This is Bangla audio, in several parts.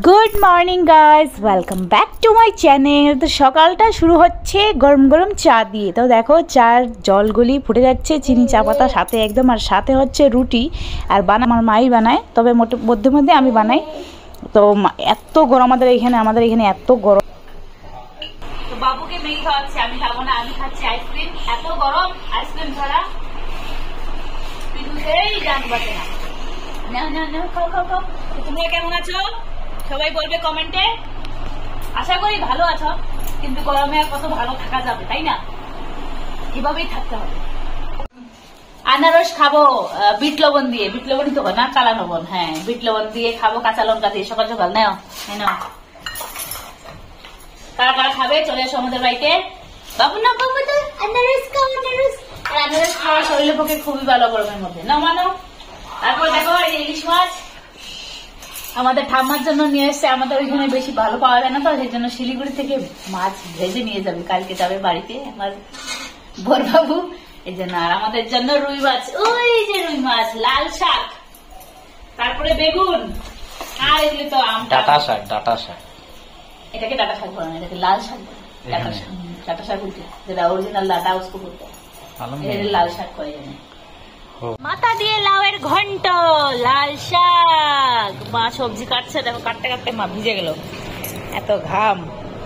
Good morning guys, welcome back to my channel. তো সকালটা শুরু হচ্ছে গরম গরম চা দিয়ে। তো দেখো চার জলগুলি ফুটে যাচ্ছে, চিনি চা পাতা সাথে একদম, আর সাথে হচ্ছে রুটি। আর আমার মাই বানায়, তবে মধ্যে মধ্যে আমি বানাই। তো এত গরম আমাদের এখানে এত গরম। তো বাবুকে মেয়ে খাওয়াচ্ছে, আমি খাবো না, আমি খাচ্ছি আইসক্রিম। এত গরম, আইসক্রিম ছাড়া পিঠুতেই জান বাঁচে না। খাও খাও খাও। তোমরা কেমন আছো সবাই বলবে কমেন্টে। আশা করি ভালো আছো, কিন্তু গরমে আর কত ভালো থাকা যাবে, তাই না? এভাবেই থাকতে হবে। আনারস খাবো বিট লবণ দিয়ে, বিট লবণই তো না, কালা লবণ। হ্যাঁ, বিট লবণ দিয়ে খাবো, কাঁচা লঙ্কা দিয়ে সকাল সকাল। নাও নাও, কারা কারা খাবে চলে এসো আমাদের বাড়িতে। বাবু না বাবু তো আনারস খাও, আনারস। আর আনারস খাওয়া শরীরের পক্ষে খুবই ভালো গরমের মধ্যে। না মানো। তারপর দেখো ইলিশ মাছ আমাদের ঠাম্মার জন্য নিয়ে এসছে। আমাদের ওইখানে বেশি ভালো পাওয়া যায় না, তো সেই জন্য শিলিগুড়ি থেকে মাছ ভেজে নিয়ে যাবে, কালকে যাবে বাড়িতে আমার বড়বাবু, এই জন্য। আর আমাদের জন্য রুই মাছ, ওই যে রুই মাছ, লাল শাক, তারপরে বেগুন, আর এগুলি তো ডাটা শাক। এটাকে ডাটা শাক বলে না, এটাকে লাল শাক বলে। ডাটা শাক উঠে যেটা অরিজিনাল ডাটা উসকো বলতে, লাল শাক করে জানে। মাথা দিয়ে লাউয়ের ঘন্ট, লাল শাক। মা সবজি কাটছে, দেখো কাটতে কাটতে মা ভিজে গেল, এত ঘাম।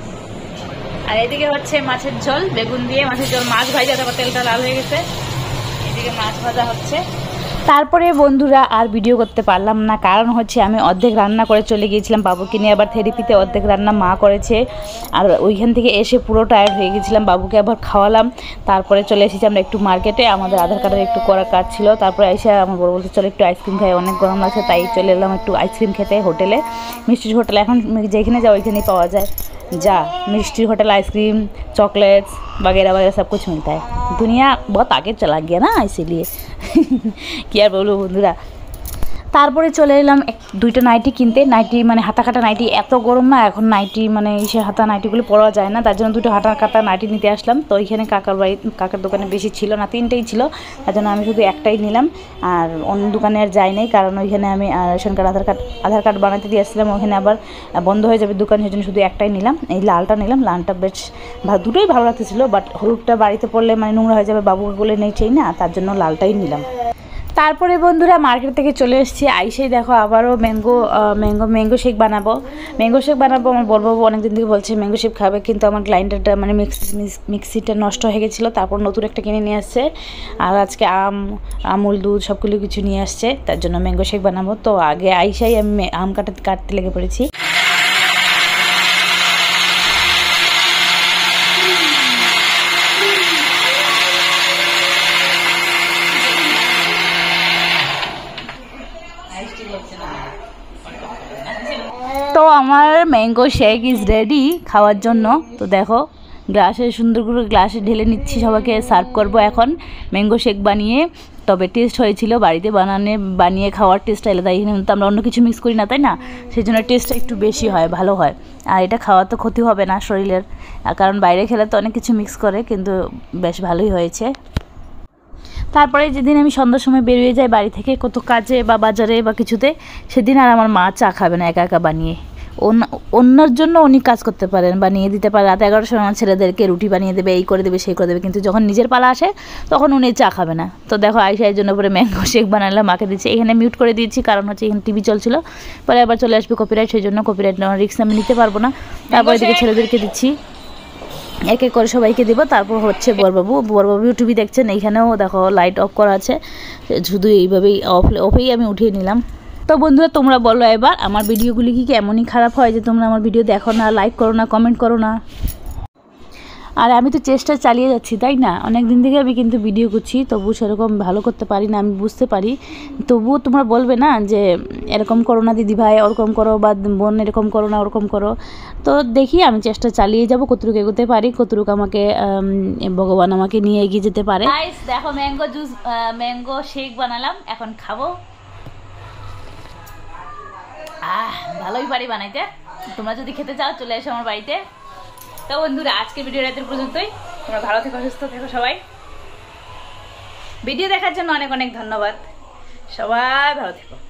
আর এদিকে হচ্ছে মাছের ঝোল, বেগুন দিয়ে মাছের ঝোল, মাছ ভাজা, তারপর তেলটা লাল হয়ে গেছে। এদিকে মাছ ভাজা হচ্ছে। তারপরে বন্ধুরা আর ভিডিও করতে পারলাম না, কারণ হচ্ছে আমি অর্ধেক রান্না করে চলে গিয়েছিলাম বাবুকে নিয়ে। আবার থেরাপিতে অর্ধেক রান্না মা করেছে, আর ওইখান থেকে এসে পুরো টায়ার্ড হয়ে গেছিলাম। বাবুকে আবার খাওয়ালাম, তারপরে চলে এসেছি আমরা একটু মার্কেটে, আমাদের আধার কার্ডের একটু করার কাজ ছিল। তারপরে এসে আমার বড় বলতে চলো একটু আইসক্রিম খাই, অনেক গরম লাগছে, তাই চলে এলাম একটু আইসক্রিম খেতে হোটেলে, মিষ্টির হোটেল। এখন যেখানে যাও ওইখানেই পাওয়া যায়, जा मिष्टी होटल आइसक्रीम चॉकलेट्स वगैरह वगैरह सब कुछ मिलता है। दुनिया बहुत आगे चला गया ना, इसीलिए कि यार बोलो बंधुरा। তারপরে চলে এলাম দুইটা নাইটি কিনতে। নাইটি মানে হাতা কাটা নাইটি, এত গরম না এখন নাইটি মানে সে হাতা নাইটিগুলো পরা যায় না, তার জন্য দুটো হাতা কাটা নাইটি নিতে আসলাম। তো ওইখানে কাকার দোকানে বেশি ছিল না, তিনটেই ছিল, তার জন্য আমি শুধু একটাই নিলাম। আর অন্য দোকানে আর যাই নাই, কারণ ওইখানে আমি রেশন কার্ড আধার কার্ড বানাতে দিয়ে আসছিলাম, ওখানে আবার বন্ধ হয়ে যাবে দোকান, সেই জন্য শুধু একটাই নিলাম। এই লালটা নিলাম, লালটা বেশ দুটোই ভালো লাগতেছিল, বাট হলুদটা বাড়িতে পড়লে মানে নোংরা হয়ে যাবে, বাবুকে বলে নেই চাই না, তার জন্য লালটাই নিলাম। তারপরে বন্ধুরা মার্কেট থেকে চলে এসেছি, আইসেই দেখো আবারও ম্যাঙ্গো শেক বানাবো। আমার বড়বাবু অনেকদিন থেকে বলছে ম্যাঙ্গো শেক খাবে, কিন্তু আমার গ্রাইন্ডারটা মানে মিক্সিটা নষ্ট হয়ে গেছিলো, তারপর নতুন একটা কিনে নিয়ে আসছে। আর আজকে আমুল দুধ সবগুলো কিছু নিয়ে আসছে, তার জন্য ম্যাঙ্গো শেক বানাবো। তো আগে আইসাই আমি আম কাটতে লেগে পড়েছি। তো আমার ম্যাঙ্গো শেক ইজ রেডি খাওয়ার জন্য। তো দেখো গ্লাসে সুন্দর করে গ্লাসে ঢেলে নিচ্ছি, সবাইকে সার্ভ করব এখন ম্যাঙ্গো শেক বানিয়ে। তবে টেস্ট হয়েছিল, বাড়িতে বানিয়ে খাওয়ার টেস্ট আলাদা। এখানে তো আমরা অন্য কিছু মিক্স করি না, তাই না? সেই জন্য টেস্টটা একটু বেশি হয়, ভালো হয়। আর এটা খাওয়া তো ক্ষতি হবে না শরীরের, কারণ বাইরে খেলে তো অনেক কিছু মিক্স করে, কিন্তু বেশ ভালোই হয়েছে। তারপরে যেদিন আমি সন্ধ্যার সময় বেরিয়ে যাই বাড়ি থেকে কত কাজে বা বাজারে বা কিছুতে, সেদিন আর আমার মা চা খাবে না একা একা বানিয়ে। অন্যর জন্য উনি কাজ করতে পারেন, বানিয়ে দিতে পারে। রাত 11টার সময় আমার ছেলেদেরকে রুটি বানিয়ে দেবে, এই করে দেবে সেই করে দেবে, কিন্তু যখন নিজের পালা আসে তখন উনি চা খাবে না। তো দেখো আইসার জন্য পরে ম্যাঙ্গো শেক বানালাম, মাকে দিচ্ছি। এখানে মিউট করে দিয়েছি, কারণ হচ্ছে এখানে টিভি চলছিল, পরে আবার চলে আসবে কপিরাইট, সেই জন্য কপিরাইট রিস্ক আমি নিতে পারবো না। তারপরে এদিকে ছেলেদেরকে দিচ্ছি, এক এক করে সবাইকে দিব। তারপর হচ্ছে বড়বাবু টিভি দেখছেন। এইখানেও দেখো লাইট অফ করা আছে, শুধু এইভাবেই অফেই আমি উঠিয়ে নিলাম। তো বন্ধুরা তোমরা বলো এবার আমার ভিডিওগুলি কি এমনই খারাপ হয় যে তোমরা আমার ভিডিও দেখো না, লাইক করো না, কমেন্ট করো না? আর আমি তো চেষ্টা চালিয়ে যাচ্ছি, তাই না? অনেক দিন থেকে আমি কিন্তু ভিডিও করছি, তবু সেরকম ভালো করতে পারি না, আমি বুঝতে পারি। তবুও তোমরা বলবে না যে এরকম করো না দিদি ভাই, ওরকম করো, বা বোন এরকম করো না ওরকম করো। তো দেখি আমি চেষ্টা চালিয়ে যাব, কতটুকু এগোতে পারি, কতটুকু আমাকে ভগবান আমাকে নিয়ে এগিয়ে যেতে পারে। দেখো ম্যাঙ্গো শেক বানালাম, এখন খাবো। ভালোই পারি বানাইতে, তোমরা যদি খেতে চাও চলে এসো আমার বাড়িতে। তো বন্ধুরা আজকে ভিডিও রাতের পর্যন্তই, তোমরা ভালো থেকো, সুস্থ থেকো সবাই। ভিডিও দেখার জন্য অনেক অনেক ধন্যবাদ, সবাই ভালো থেকো।